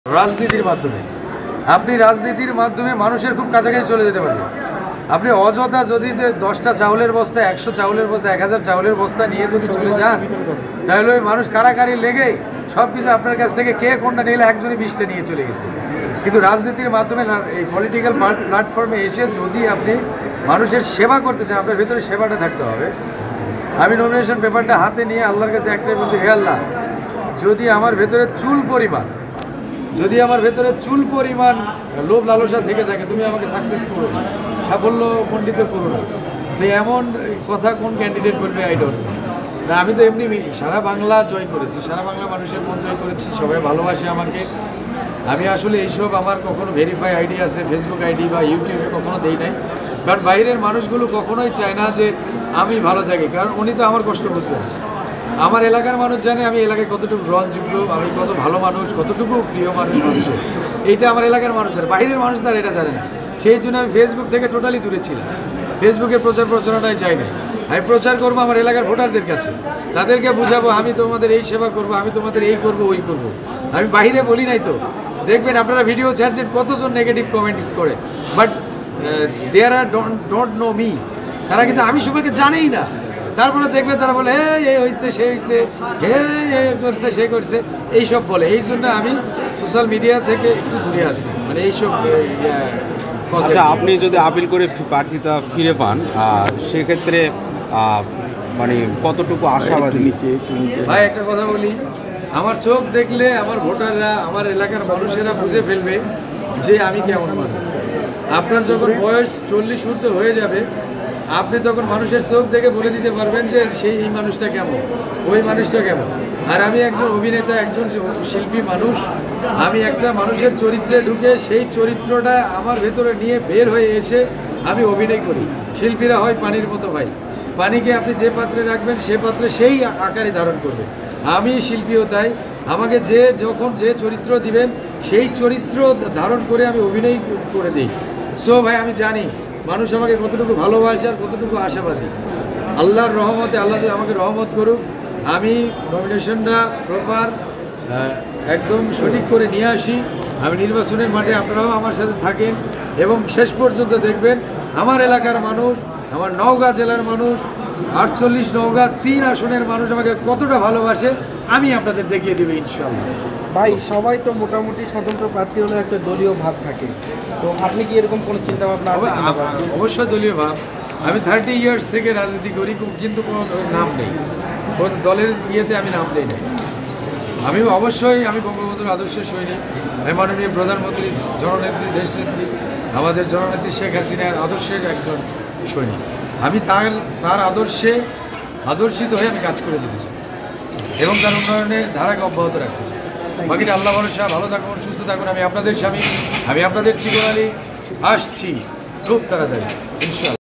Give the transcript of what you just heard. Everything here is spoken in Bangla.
রাজনীতির মাধ্যমে আপনি রাজনীতির মাধ্যমে মানুষের খুব কাছাকাছি চলে যেতে পারবেন। আপনি অযথা যদি 10টা চাউলের বস্তা 100 চাউলের বস্তা 1000 চাউলের বস্তা নিয়ে যদি চলে যান, তাহলে ওই মানুষ কারাকারি লেগেই সব কিছু আপনার কাছ থেকে কে কোনটা নিলে একজনই 20টা নিয়ে চলে গেছে। কিন্তু রাজনীতির মাধ্যমে এই পলিটিক্যাল প্ল্যাটফর্মে এসে যদি আপনি মানুষের সেবা করতে চান, আপনার ভেতরে সেবাটা থাকতে হবে। আমি নমিনেশন পেপারটা হাতে নিয়ে আল্লাহর কাছে একটাই বলছি, হে আল্লাহ, যদি আমার ভেতরে চুল পরিমাণ লোভ লালসা থেকে থাকে, তুমি আমাকে সাকসেস করো না, সাফল্য মণ্ডিত করো না। তো এমন কথা কোন ক্যান্ডিডেট বলবে? আই ডোন্ট না। আমি তো এমনি সারা বাংলা জয় করেছি, সারা বাংলা মানুষের মন জয় করেছি, সবাই ভালোবাসে আমাকে। আমি আসলে এইসব আমার কখনো ভেরিফাই আইডি আছে, ফেসবুক আইডি বা ইউটিউবে কখনো দেই নাই, কারণ বাইরের মানুষগুলো কখনোই চায় না যে আমি ভালো থাকি, কারণ উনি তো আমার কষ্ট বুঝবেন। আমার এলাকার মানুষ জানে আমি এলাকায় কতটুকু গ্রহণযোগ্য, আমি কত ভালো মানুষ, কতটুকু প্রিয় মানুষের। এইটা আমার এলাকার মানুষ জানে, বাইরের মানুষ তারা এটা জানে না। সেই জন্য আমি ফেসবুক থেকে টোটালি দূরে ছিলাম, ফেসবুকে প্রচারণায় যাই নাই। আমি প্রচার করবো আমার এলাকার ভোটারদের কাছে, তাদেরকে বুঝাবো আমি তোমাদের এই সেবা করবো, আমি তোমাদের এই করবো ওই করবো। আমি বাইরে বলি নাই তো। দেখবেন আপনারা ভিডিও ছাড়ছেন কতজন নেগেটিভ কমেন্টস করে, but there are don't know me. তারা কিন্তু আমি সবাইকে জানেই না। তারপরে দেখবে তারা বলে এই হয়েছে সে হয়েছে, এ করছে সে করছে, এইসব বলে। এই জন্য আমি সোশ্যাল মিডিয়া থেকে একটু দূরে আসি, মানে এইসব। আচ্ছা, আপনি যদি আপিল করে প্রার্থিতা ফিরে পান, সেক্ষেত্রে মানে কতটুকু আশাবাদী? ভাই একটা কথা বলি, আমার চোখ দেখলে আমার ভোটাররা, আমার এলাকার মানুষেরা বুঝে ফেলবে যে আমি কেমন মানুষ। আপনার যখন বয়স 40 ঊর্ধ্ব হয়ে যাবে, আপনি তখন মানুষের চোখ দেখে বলে দিতে পারবেন যে এই মানুষটা কেমন, ওই মানুষটা কেমন। আর আমি একজন অভিনেতা, একজন শিল্পী মানুষ। আমি একটা মানুষের চরিত্রে ঢুকে সেই চরিত্রটা আমার ভেতরে নিয়ে বের হয়ে এসে আমি অভিনয় করি। শিল্পীরা হয় পানির মতো ভাই, পানিকে আপনি যে পাত্রে রাখবেন সে পাত্রে সেই আকারে ধারণ করবে। আমি শিল্পীও তাই, আমাকে যখন যে চরিত্র দিবেন সেই চরিত্র ধারণ করে আমি অভিনয় করে দিই। সো ভাই, আমি জানি মানুষ আমাকে কতটুকু ভালোবাসে আর কতটুকু আশাবাদী। আল্লাহর রহমতে, আল্লাহ যদি আমাকে রহমত করুক, আমি নমিনেশনটা প্রপার একদম সঠিক করে নিয়ে আসি। আমি নির্বাচনের মাঠে, আপনারাও আমার সাথে থাকেন এবং শেষ পর্যন্ত দেখবেন আমার এলাকার মানুষ, আমার নওগাঁ জেলার মানুষ, 48 নওগাঁ 3 আসনের মানুষ আমাকে কতটা ভালোবাসে আমি আপনাদের দেখিয়ে দেবো ইনশাআল্লাহ। ভাই, সবাই তো মোটামুটি স্বতন্ত্র প্রার্থী হলে একটা দলীয় ভাব থাকে, তো আপনি কি এরকম কোনো চিন্তা ভাবনা? অবশ্যই দলীয় ভাব। আমি 30 ইয়ার্স থেকে রাজনীতি করি, কিন্তু কোনো নাম নেই, কোনো দলের ইয়েতে আমি নাম নেই। আমি বঙ্গবন্ধুর আদর্শের সৈনিক। আমি মাননীয় প্রধানমন্ত্রী, জননেত্রী, দেশনেত্রী, আমাদের জননেত্রী শেখ হাসিনার আদর্শের একজন সৈনিক। আমি তার আদর্শিত হয়ে আমি কাজ করে যেতে চাই এবং তার উন্নয়নের ধারাকে অব্যাহত রাখতে চাই। বাকিটা আল্লাহ ভরসা। ভালো থাকুন, সুস্থ থাকুন। আমি আপনাদের স্বামী, আমি আপনাদের চিকন আলী। আসছি খুব তাড়াতাড়ি ইনশাআল্লাহ।